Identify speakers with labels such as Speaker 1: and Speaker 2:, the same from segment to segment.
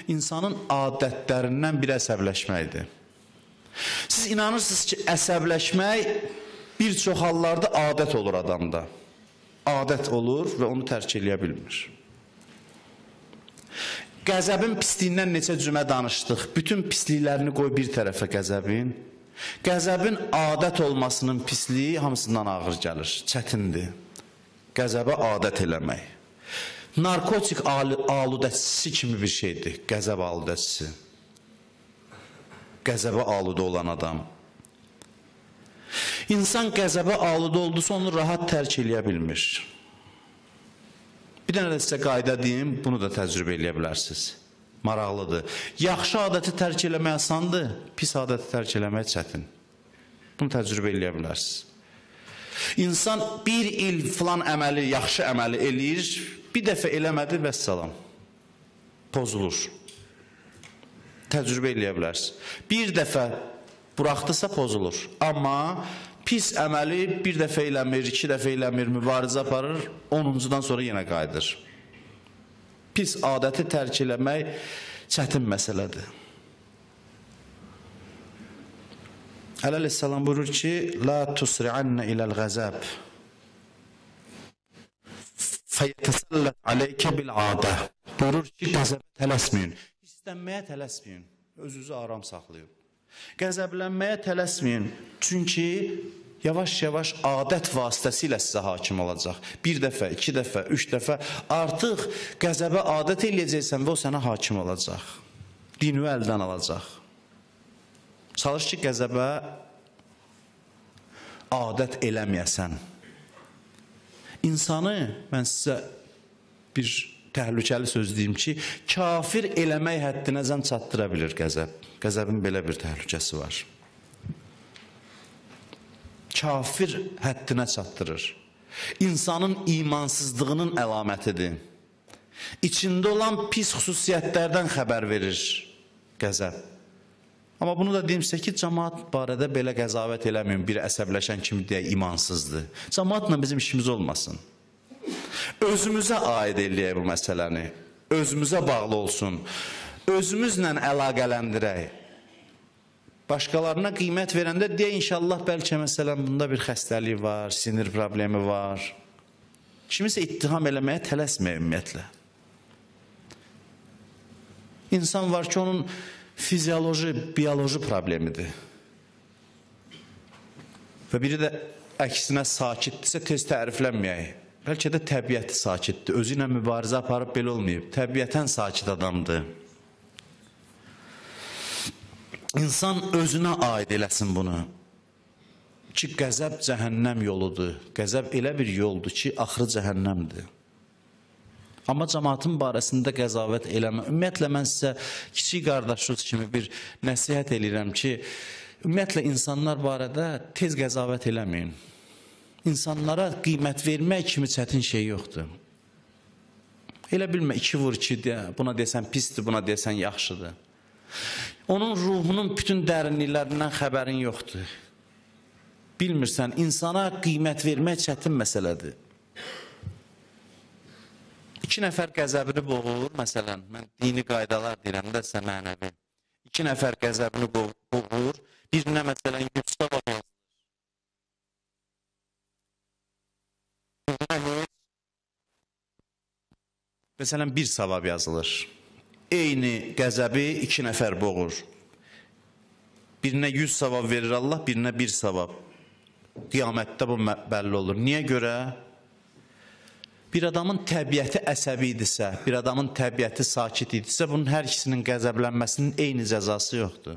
Speaker 1: insanın adətlərindən bir əsəbləşməkdir. Siz inanırsınız ki, əsəbləşmək bir çox hallarda adət olur adamda. Adət olur və onu tərk eləyə bilmir. Qəzəbin pisliyindən neçə cümə danışdıq. Bütün pisliklərini qoy bir tərəfə qəzəbin. Qəzəbin adət olmasının pisliyi hamısından ağır gəlir, çətindir. Qəzəbə adət eləmək. Narkotik aludəçisi kimi bir şeydir, qəzəb aludəçisi. Qəzəbə aludə olan adam. İnsan qəzəbə aludə oldusa onu rahat tərk eləyə bilmir. Bir dənə də sizə qayda deyim, bunu da təcrübə eləyə bilərsiniz. Maraqlıdır. Yaxşı adəti tərk eləmək asandır, pis adəti tərk eləmək çətin. Bunu təcrübə eləyə bilərsiniz. İnsan bir il filan əməli, yaxşı əməli eləyir, bir dəfə eləmədi, vəssalam, pozulur. Təcrübə eləyə bilərsiniz. Bir dəfə buraxdısa pozulur. Amma pis əməli bir dəfə eləmir, iki dəfə eləmir, mübarizə aparır, 10-cudan sonra yenə qayıdır. Pis adəti tərk eləmək çətin məsələdir. Əleyhissalam buyurur ki, la tusri'anna iləl qəzəb fəyətəsəllət aleykə bil adə. Buyurur ki, qəzəbə tələsməyin. İstənməyə tələsməyin. Özünüzü aram saxlayın. Qəzəblənməyə tələsməyin. Çünki yavaş-yavaş adət vasitəsilə sizə hakim olacaq. Bir dəfə, iki dəfə, üç dəfə artıq qəzəbə adət eləyəcəksən və o sənə hakim olacaq. Dini əldən alacaq. Çalış ki, qəzəbə adət eləməyəsən. İnsanı, mən sizə bir təhlükəli söz deyim ki, kafir eləmək həddinəcən çatdıra bilir qəzəb. Qəzəbin belə bir təhlükəsi var. Kafir həddinə çatdırır. İnsanın imansızlığının əlamətidir. İçində olan pis xüsusiyyətlərdən xəbər verir qəzəb. Amma bunu da deyim sizə ki, cəmaat barədə belə qəzavət eləməyin, bir əsəbləşən kimi deyək, imansızdır. Cəmaatla bizim işimiz olmasın. Özümüzə aid eləyək bu məsələni, özümüzə bağlı olsun, özümüzlə əlaqələndirək. Başqalarına qiymət verəndə deyə inşallah bəlkə məsələn bunda bir xəstəlik var, sinir problemi var. Kimisə ittiham eləməyə tələsməyə ümumiyyətlə. İnsan var ki, onun fizioloji, biyoloji problemidir. Və biri də əksinə sakitdirsə tez təriflənməyək. Bəlkə də təbiəti sakitdir, özü ilə mübarizə aparıb belə olmayıb. Təbiətən sakit adamdır. İnsan özünə aid eləsin bunu. Ki, qəzəb cəhənnəm yoludur. Qəzəb elə bir yoldur ki, axırı cəhənnəmdir. Amma cəmaatın barəsində qəzavət eləmə. Ümumiyyətlə, mən sizə kiçik qardaşınız kimi bir nəsihət eləyirəm ki, ümumiyyətlə, insanlar barədə tez qəzavət eləməyin. İnsanlara qiymət vermək kimi çətin şey yoxdur. Elə bilmə, iki vur ki, buna desən pisdir, buna desən yaxşıdır. Onun ruhunun bütün dərinliklərindən xəbərin yoxdur. Bilmirsən, insana qiymət vermək çətin məsələdir. İki nəfər qəzəbini boğur, məsələn, mən dini qaydalar deyirəm də sizə mənəvi. İki nəfər qəzəbini boğur, birinə məsələn yüksək olmaz. Məsələn, bir savab yazılır. Eyni qəzəbi iki nəfər boğur. Birinə 100 savab verir Allah, birinə bir savab. Qiyamətdə bu bəlli olur. Niyə görə? Bir adamın təbiəti əsəbi idisə, bir adamın təbiəti sakit idisə, bunun hər ikisinin qəzəblənməsinin eyni cəzası yoxdur.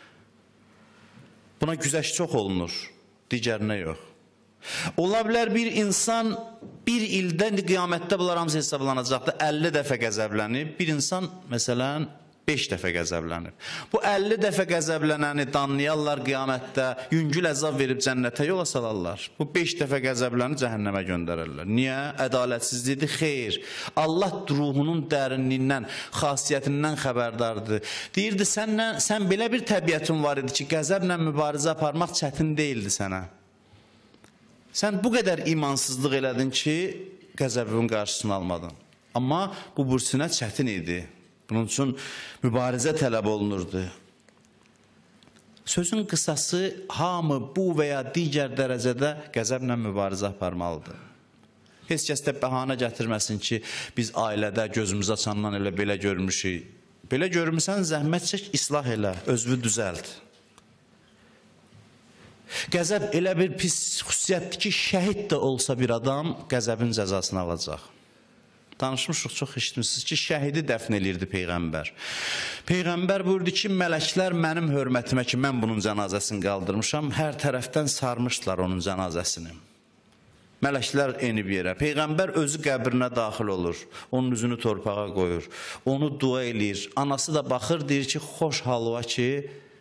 Speaker 1: Buna güzəşt çox olunur, digərinə yox. Ola bilər bir insan bir ildən qiyamətdə bunlar hamısı hesablanacaqdır, 50 dəfə qəzəblənib, bir insan məsələn 5 dəfə qəzəblənib. Bu 50 dəfə qəzəblənəni danlayarlar qiyamətdə, yüngül əzab verib cənnətə yola salarlar. Bu 5 dəfə qəzəbləni cəhənnəmə göndərərlər. Niyə? Ədalətsizlikdir, xeyr. Allah ruhunun dərinliyindən, xasiyyətindən xəbərdardır. Deyirdi, sən belə bir təbiətin var idi ki, qəzəblə mübarizə aparmaq çətin deyildi sənə. Sən bu qədər imansızlıq elədin ki, qəzəbin qarşısını almadın. Amma bu bursinə çətin idi. Bunun üçün mübarizə tələb olunurdu. Sözün qısası, hamı bu və ya digər dərəcədə qəzəblə mübarizə aparmalıdır. Heç kəs də bəhanə gətirməsin ki, biz ailədə gözümüz açandan elə belə görmüşük. Belə görmüsən, zəhmət çək, islah elə, özünü düzəlt. Qəzəb elə bir pis xüsusiyyətdir ki, şəhid də olsa bir adam qəzəbin cəzasını alacaq. Danışmışıq, çox eşitmişsiniz ki, şəhidi dəfn eləyirdi Peyğəmbər. Peyğəmbər buyurdu ki, mələklər mənim hörmətimə ki, mən bunun cənazəsini qaldırmışam, hər tərəfdən sarmışdılar onun cənazəsini. Mələklər enib yerə. Peyğəmbər özü qəbrinə daxil olur, onun üzünü torpağa qoyur, onu dua eləyir. Anası da baxır, deyir ki, xoş halva ki,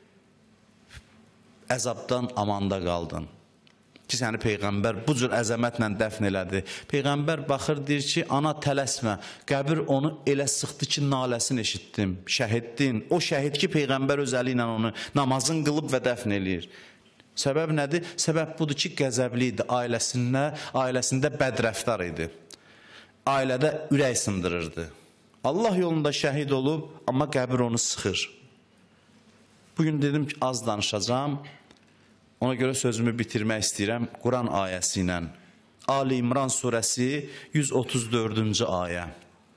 Speaker 1: əzabdan amanda qaldın. Ki, səni Peyğəmbər bu cür əzəmətlə dəfn elədi. Peyğəmbər baxır, deyir ki, ana tələsmə, qəbir onu elə sıxdı ki, naləsini eşitdim, şəhiddin. O şəhid ki, Peyğəmbər öz əli ilə onu namazın qılıb və dəfn eləyir. Səbəb nədir? Səbəb budur ki, qəzəbli idi, ailəsində bədrəftar idi. Ailədə ürək sındırırdı. Allah yolunda şəhid olub, amma qəbir onu sıxır. Bugün dedim ki, az danışacağım. Ona görə sözümü bitirmək istəyirəm Quran ayəsi ilə. Ali İmran surəsi 134-cü ayə.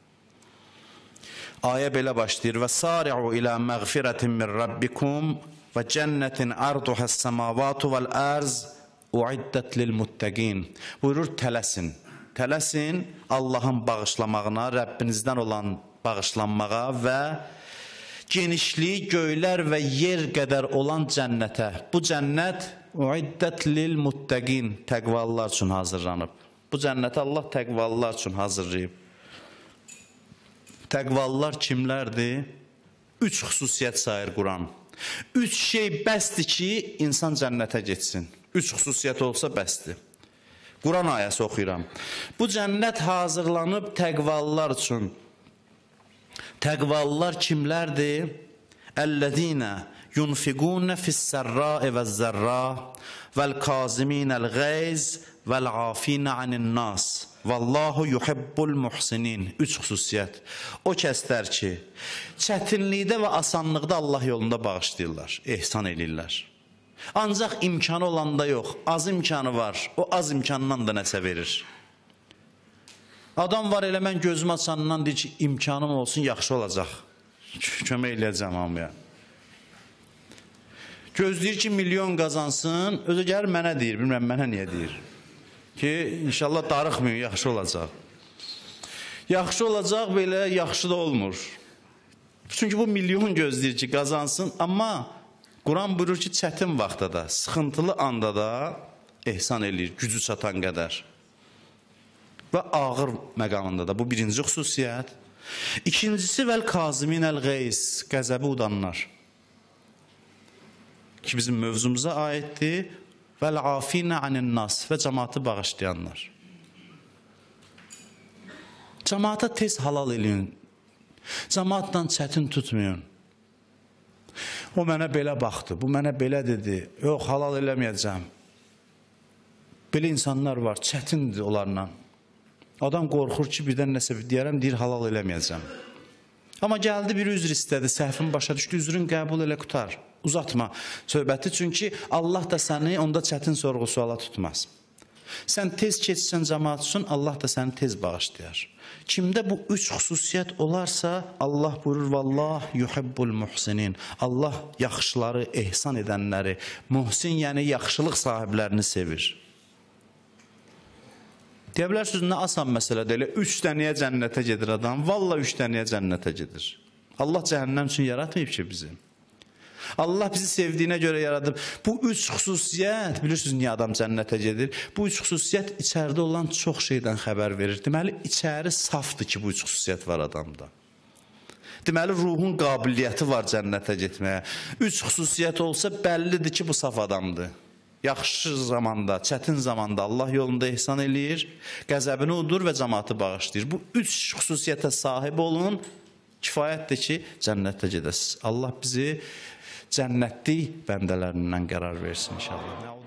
Speaker 1: Ayə belə başlayır. Və sari'u ilə məğfirətin min rabbikum və cənnətin arduhəs səmavatu vəl-ərz uiddət lil-muttəqin. Buyurur, tələsin. Tələsin Allahın bağışlamağına, Rəbbinizdən olan bağışlanmağa və genişliyi göylər və yer qədər olan cənnətə. Bu cənnət uiddət lil-muttəqin, təqvalılar üçün hazırlanıb. Bu cənnəti Allah təqvalılar üçün hazırlayıb. Təqvalılar kimlərdir? 3 xüsusiyyət sayır Quran. 3 şey bəsdir ki, insan cənnətə getsin. 3 xüsusiyyət olsa bəsdir. Quran ayəsi oxuyuram. Bu cənnət hazırlanıb təqvalılar üçün. Təqvalılar kimlərdir? Əllədinə yunfiqunə fissərra'i vəzzərra vəl-kaziminəl-ğeyz vəl-afinə anin-nas vallahu yuhibbul muhsinin. 3 xüsusiyyət. O kəslər ki, çətinlikdə və asanlıqda Allah yolunda bağışlayırlar, ehsan eləyirlər. Ancaq imkanı olanda yox, az imkanı var, o az imkandan da nəsə verir. Adam var elə mən gözümü açandan deyir ki, imkanım olsun, yaxşı olacaq. Kömək eləyəcəm hamıya. Gözləyir ki, milyon qazansın, özü gəlir mənə deyir, bilmirəm mənə niyə deyir. Ki, inşallah darıxmıyor, yaxşı olacaq. Yaxşı olacaq, belə yaxşı da olmur. Çünki bu milyon gözləyir ki, qazansın, amma Quran buyurur ki, çətin vaxtda da, sıxıntılı anda da ehsan eləyir, gücü çatan qədər. Və ağır məqamında da, bu birinci xüsusiyyət. İkincisi, vəl-kaziminəl-ğeyz, qəzəbi udanlar. Ki, bizim mövzumuza aiddir. Vəl-afinə anin-nas və cəmaatı bağışlayanlar. Cəmaata tez halal eləyin. Cəmaatla çətin tutmayın. O mənə belə baxdı, bu mənə belə dedi. Yox, halal eləməyəcəm. Belə insanlar var, çətindir onlarla. Adam qorxur ki, birdən nəsə deyərəm, deyir, halal eləməyəcəm. Amma gəldi, bir üzr istədi, səhvin başa düşdü, üzrün qəbul elə qutar. Uzatma söhbəti, çünki Allah da səni onda çətin sorğu-suala tutmaz. Sən tez keçsən cəmaat üçün, Allah da səni tez bağışlayar. Kimdə bu 3 xüsusiyyət olarsa, Allah buyurur, vallah yuhibbul muhsinin. Allah yaxşıları, ehsan edənləri, muhsin, yəni yaxşılıq sahiblərini sevir. Deyə bilərsiniz, nə asan məsələdir, elə 3 dənəyə cənnətə gedir adam, valla 3 dənəyə cənnətə gedir. Allah cəhənnəm üçün yaratmayıb ki bizi. Allah bizi sevdiyinə görə yaradıb. Bu 3 xüsusiyyət, bilirsiniz niyə adam cənnətə gedir? Bu 3 xüsusiyyət içəridə olan çox şeydən xəbər verir. Deməli, içəri safdır ki, bu 3 xüsusiyyət var adamda. Deməli, ruhun qabiliyyəti var cənnətə getməyə. 3 xüsusiyyət olsa, bəllidir ki, bu saf adamdır. Yaxşı zamanda, çətin zamanda Allah yolunda ehsan eləyir, qəzəbini udur və cəmaatı bağışlayır. Bu 3 xüsusiyyətə sahib olun, kifayətdir ki, cənnətə gedəsiniz. Allah bizi cənnətlik bəndələrindən qərar versin inşallah.